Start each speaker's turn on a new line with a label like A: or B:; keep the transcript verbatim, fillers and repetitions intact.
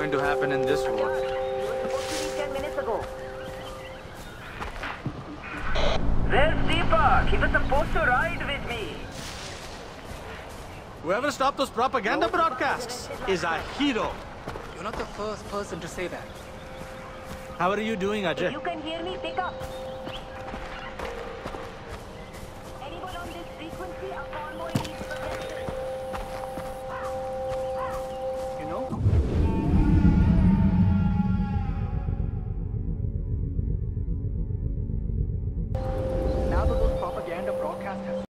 A: going to happen in this war.
B: ten minutes ago. Where's Deepak? He was supposed to ride with me.
A: Whoever stopped those propaganda broadcasts is a hero.
C: You're not the first person to say that.
A: How are you doing, Ajay?
B: If you can hear me, pick up.